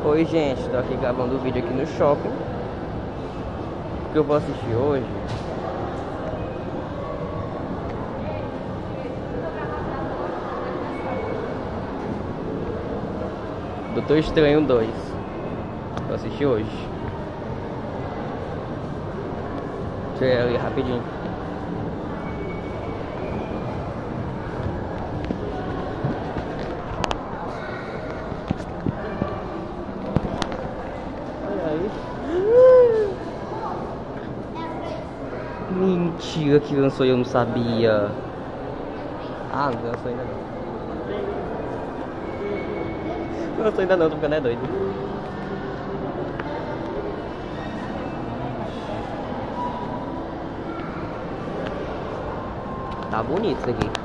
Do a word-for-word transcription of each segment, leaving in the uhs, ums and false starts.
Oi gente, tô aqui gravando o vídeo aqui no shopping. O que eu vou assistir hoje? Doutor Estranho dois. Vou assistir hoje. Deixa eu ir ali rapidinho. Mentira que lançou e eu não sabia. Ah, não lançou ainda não. Não lançou ainda não, tô ficando é doido. Tá bonito isso aqui.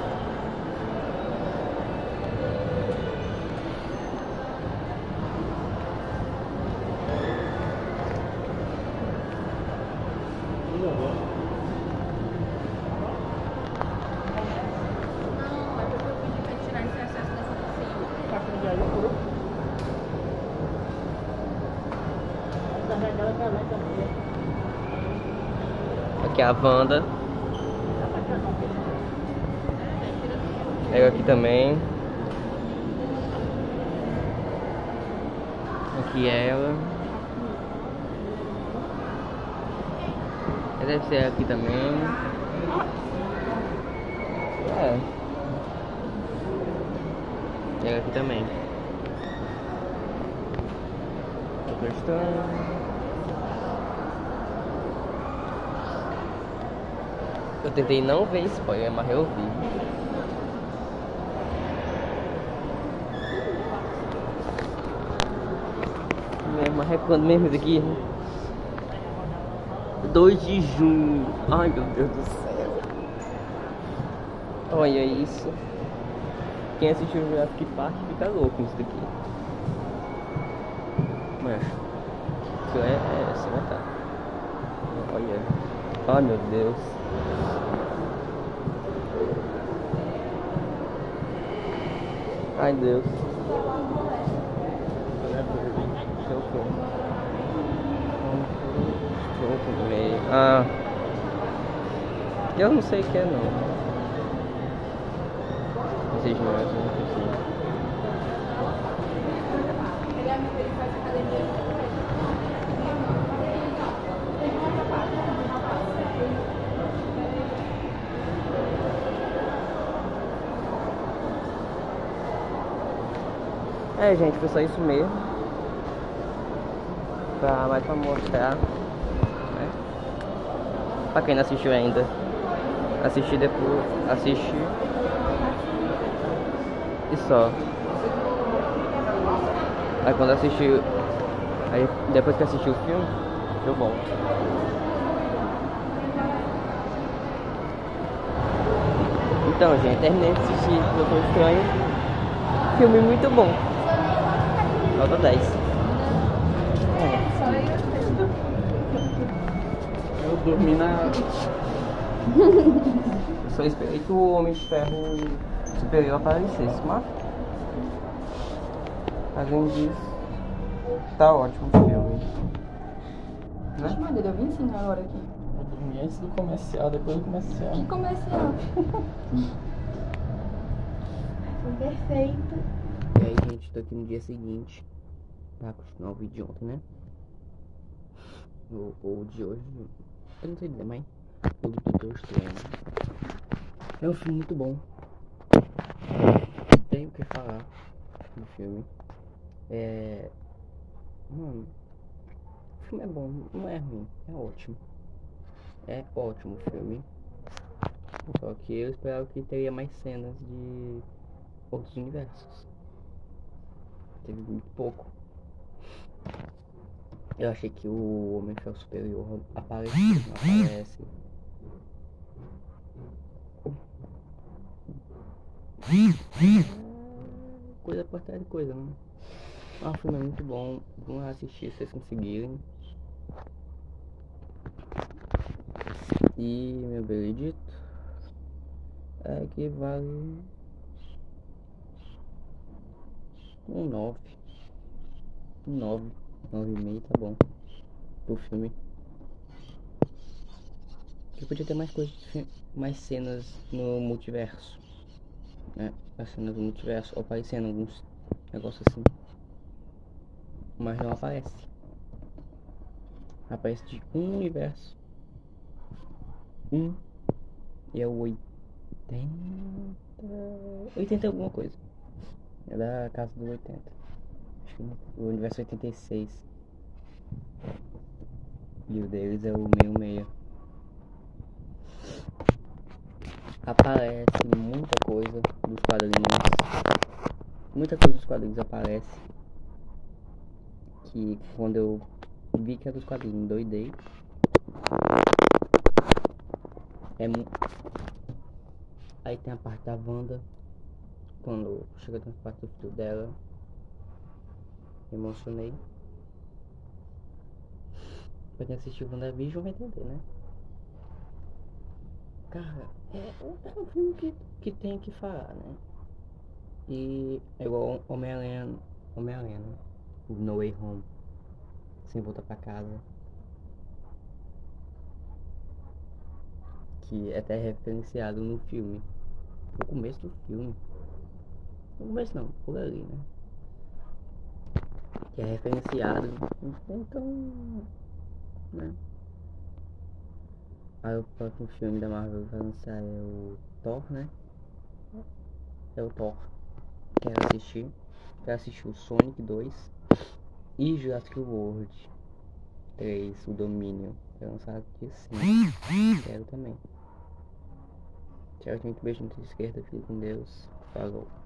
Aqui é a Wanda. Pega aqui também. Aqui é ela. Deve ser aqui também. É. Pega aqui também. Tô gostando. Eu tentei não ver spoiler, mas eu vi. Mas é quando mesmo isso aqui? dois de junho. Ai meu Deus do céu. Olha isso. Quem assistiu o Jurassic Park fica louco com isso daqui. Mas isso é, é assim, né, tá? Olha. Ai meu Deus. Ai Deus. Deixa eu ver. Ah, eu não sei o que é não. Vocês não acham, não sei. É, gente, foi só isso mesmo. Pra mais pra mostrar. Pra quem não assistiu ainda, assistir depois, assistir e só. Aí quando assistir, aí depois que assistir o filme, eu volto. Então, gente, terminei de assistir Doutor Estranho. Filme muito bom. Nota dez. Eu dormi na... Eu só esperei que o Homem de Ferro Superior aparecesse, mas... além disso, tá ótimo o filme. Né? Mas deu vinte e cinco agora aqui. Eu dormi antes do comercial, depois do comercial. Que comercial? Foi perfeito. E aí, gente, tô aqui no dia seguinte pra continuar o vídeo de ontem, né? O, o de hoje... eu não sei dizer, mas o do Doutor Estranho é um filme muito bom. Não tenho o que falar do filme. É... Mano, o filme é bom, não é ruim, é ótimo. É ótimo o filme. Só que eu esperava que teria mais cenas de outros universos. Teve muito pouco. Eu achei que o Homem de Ferro Superior apareceu, não aparece. Coisa por trás de coisa, né? É um filme muito bom. Vamos assistir se vocês conseguirem. E meu veredito é que vale um nove. nove, nove e meio, tá bom. Pro filme. Eu podia ter mais coisas, mais cenas no multiverso, né? As cenas do multiverso aparecendo alguns negócios assim. Mas não aparece. Aparece de um universo. Um. E é o oitenta. oitenta alguma coisa. É da casa do oitenta. Acho que o universo oitenta e seis. E o deles é o sessenta e seis. Aparece muita coisa dos quadrinhos. Muita coisa dos quadrinhos aparece. Que quando eu vi que era dos quadrinhos, doidei. É mu... Aí tem a parte da Wanda. Quando chega na parte do filho dela, emocionei. Pra quem assistiu WandaVision vai entender, né? Cara, é, é um filme que, que tem que falar, né? E é igual Homem-Aranha, Homem-Aranha, né? O No Way Home. Sem voltar pra casa. Que é até referenciado no filme. No começo do filme. No começo não, por ali, né? Que é referenciado. Então, né? Aí o próximo filme da Marvel vai lançar é o Thor, né? É o Thor. Quero assistir. Quero assistir o Sonic dois e Jurassic World três, o Domínio. Vai lançar aqui sim. Quero também. Tchau, gente. Beijo na esquerda. Fique com Deus. Falou.